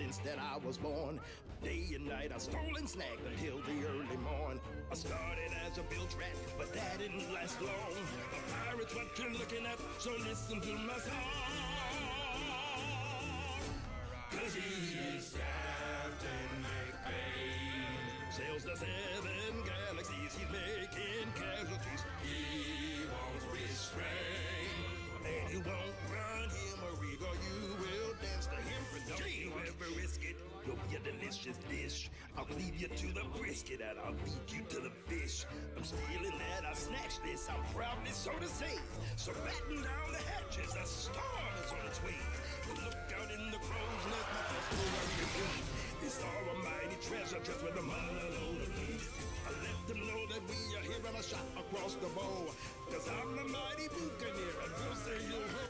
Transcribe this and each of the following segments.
since that I was born. Day and night I stole and snagged until the early morn. I started as a bilge rat, but that didn't last long. The pirate's what you're looking at, so listen to my song. 'Cause he is Captain McPain. Sails the 7 galaxies, he's making casualties. He won't restrain. And you won't run him a rig, or you will dance to him. Don't you ever risk it, you'll be a delicious dish. I'll leave you to the brisket and I'll feed you to the fish. I'm stealing that, I snatched this, I'm proudly so to say. So batten down the hatches, a storm is on its way. Look out in the crow's nest, my personal warrior queen. It's our mighty treasure just with a mother load of meat. I let them know that we are here and a shot across the bow. 'Cause I'm the mighty buccaneer and we'll say you'll hope.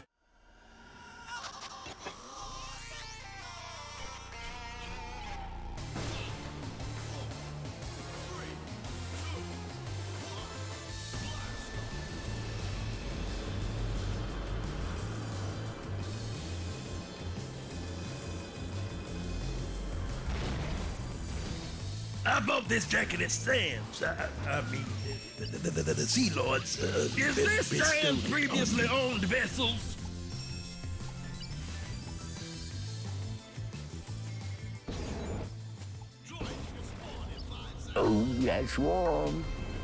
I bought this jacket at Sam's. I mean, the Sea Lords. Is this Sam's previously owned vessels? Oh, that's warm.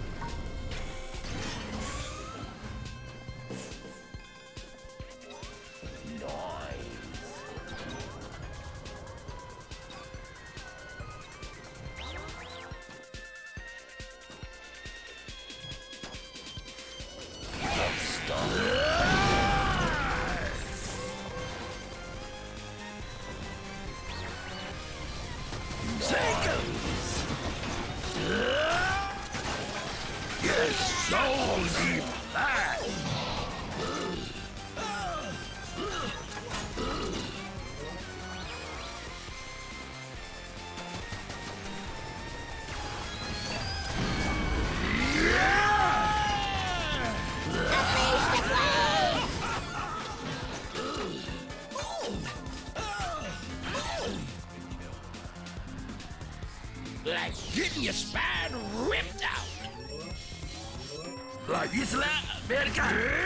Like getting your spine ripped out. Like Isla America.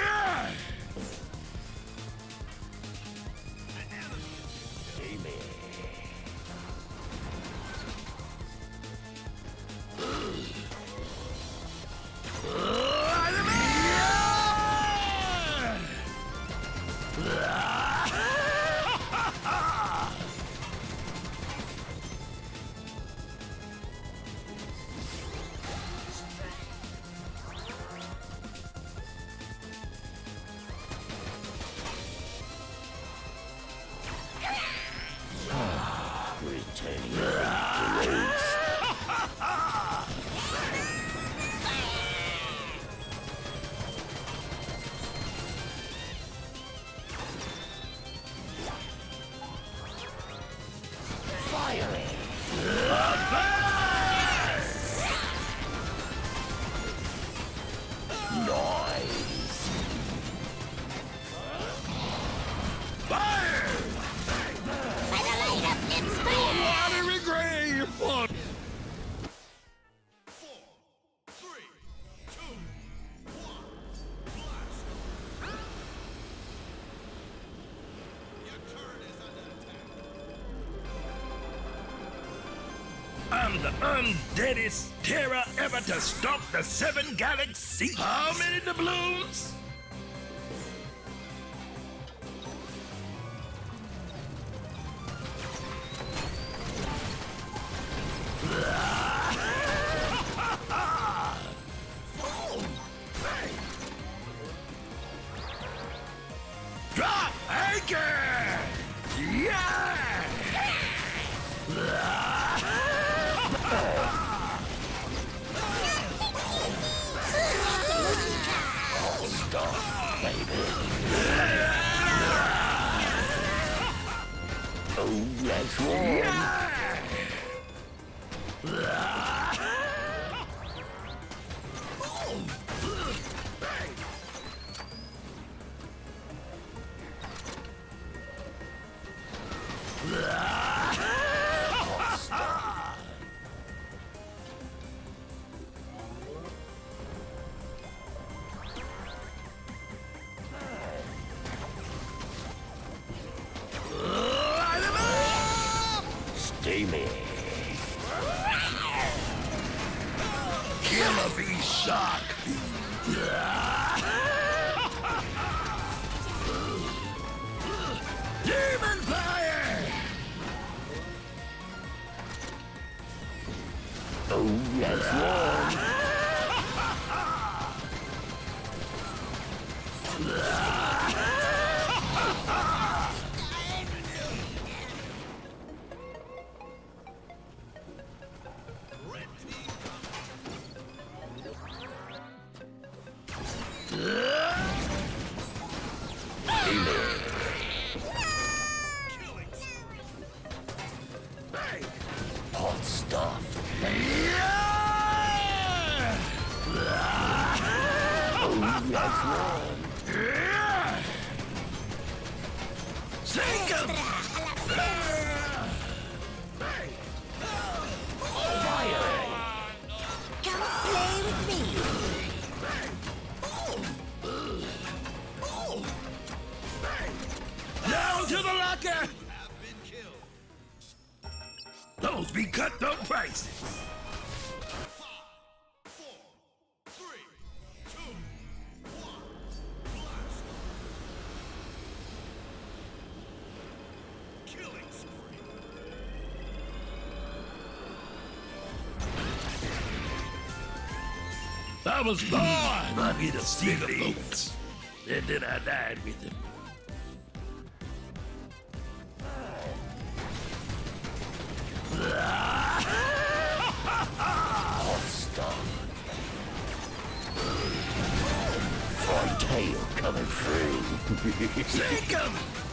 I'm the undeadest terror ever to stalk the 7 galaxies. How many doubloons? Drop anchor! Yeah! Oh, that's warm. Yeah! be shock. Demon fire! Oh, that's wrong. Hot stuff. Oh, that's wrong. Sink him! Fire. Come play with me. Down to the locker! Those be cutthroat prices. 5, 4, 3, 2, 1, blast! Killing spree! I was born lucky to see the boats. And then I died with them. Hot stuff. Front tail coming through. Sink him!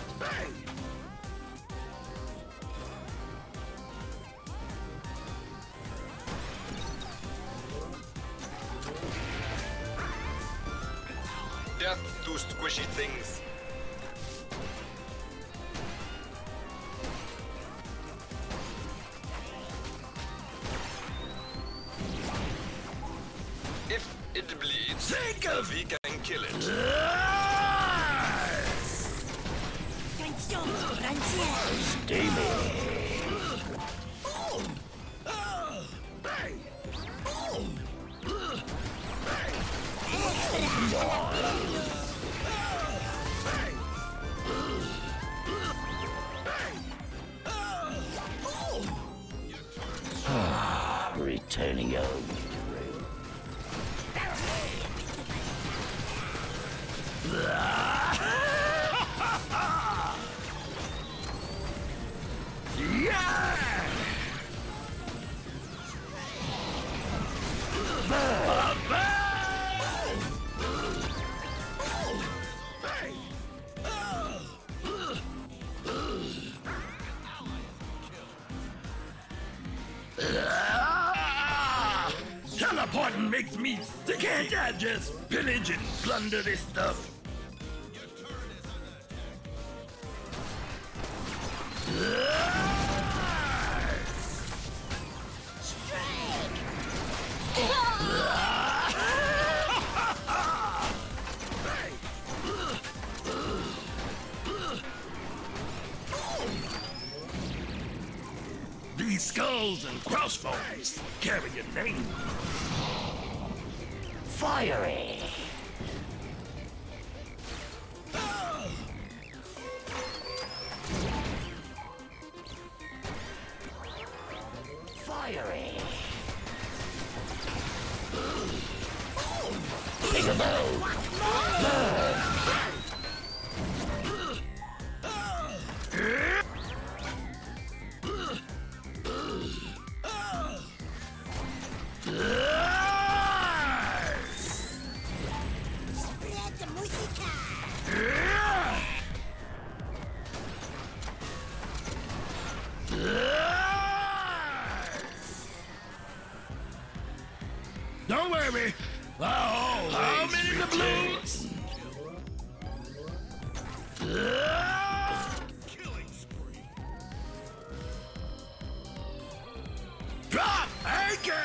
Death to squishy things. If it bleeds, Sink him! we can kill it. Attention, Francia. Steamy. Returning home. Teleporting makes me sick. Can't I just pillage and plunder this stuff? These skulls and crossbones carry a name. Fiery. Fiery. Peekaboo. Spread the música. Don't worry. How many doubloons? Killing spree! Drop anchor!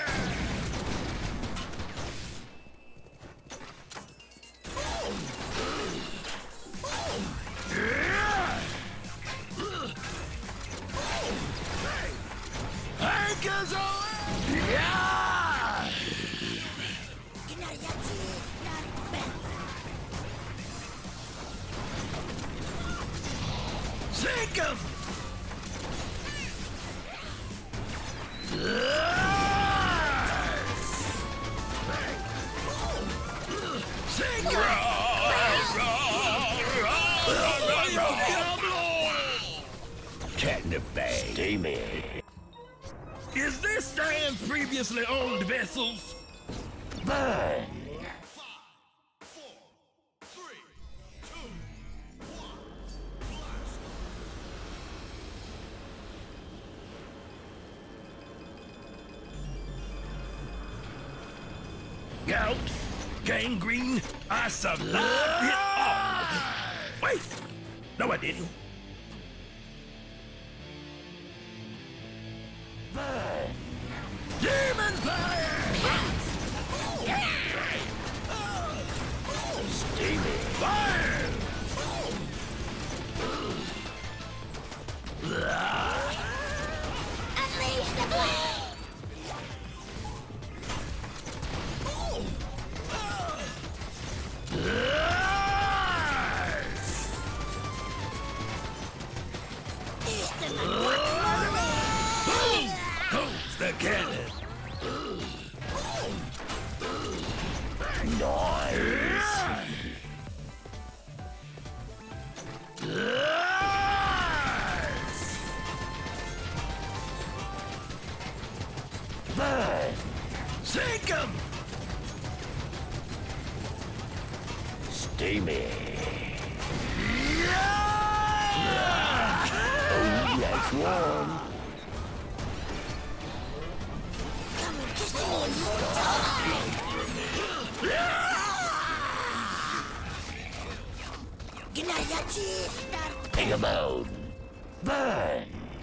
Anchor's away! Yeah! the bag. Steamy. Is this Dan's previously owned vessels? Burn. Gout, gangrene, I survived it all. Wait, no I didn't. Burn. Demon fire! Steamy. Fire! Unleash the flame! Este guacamole! Who's the cannon? Nice. Burn. Sink him! Steamy. Yeah! Oh, that's warm. Come and kiss me one more time! Gnajaci start! Pigamone. Burn.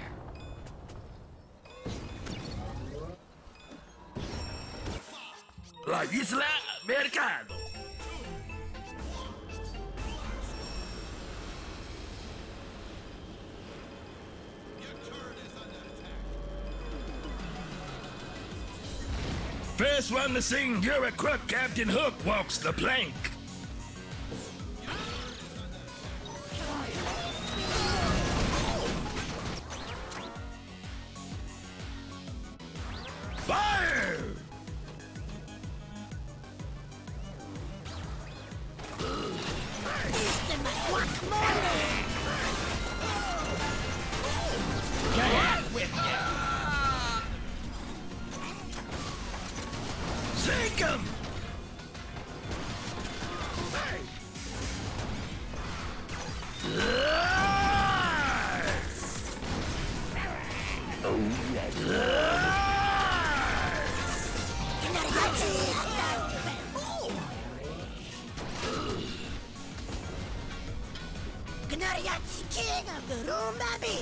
La Isla Mercado. First one to sing You're a Crook, Captain Hook walks the plank. Fire! Este guacamole! Sink him! Oh, that's Gnajaci start! Gnajaci king of the room, baby!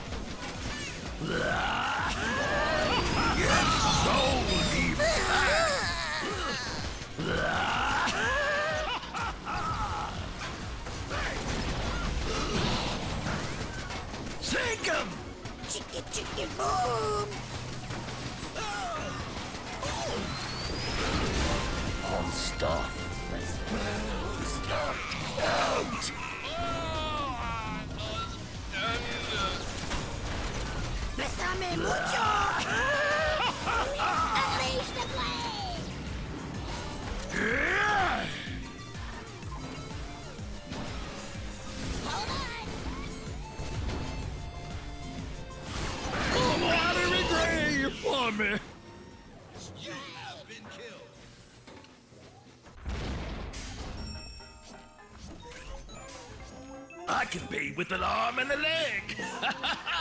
So deep. Sink him! Chicky chicky boom! on stuff. Out. ¡Bésame mucho! Unleash the flame! Hold on! Watery grave for me. You have been killed. I can pay with an arm and a leg. 5,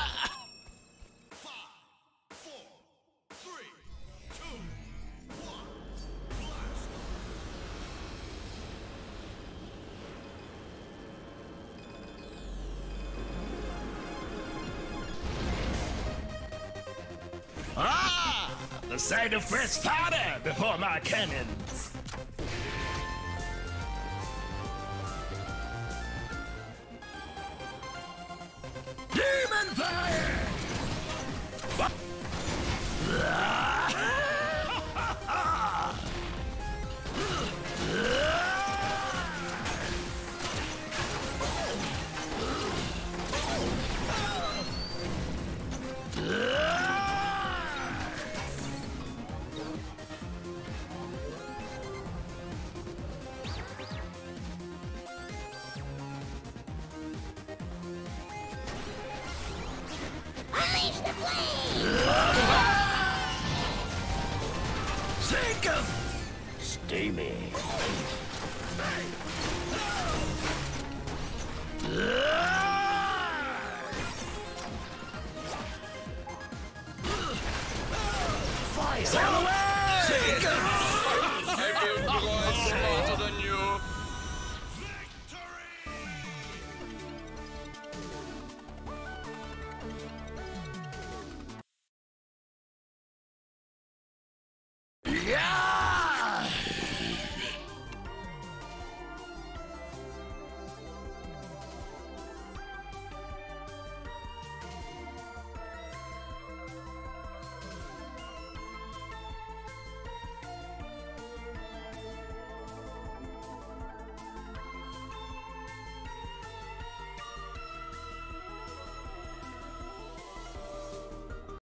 4, 3, 2, 1. Blast. Ah! The sight of fresh powder before my cannons. Demon fire! Sink him! Steamy. Fire! Sail away! Sink him!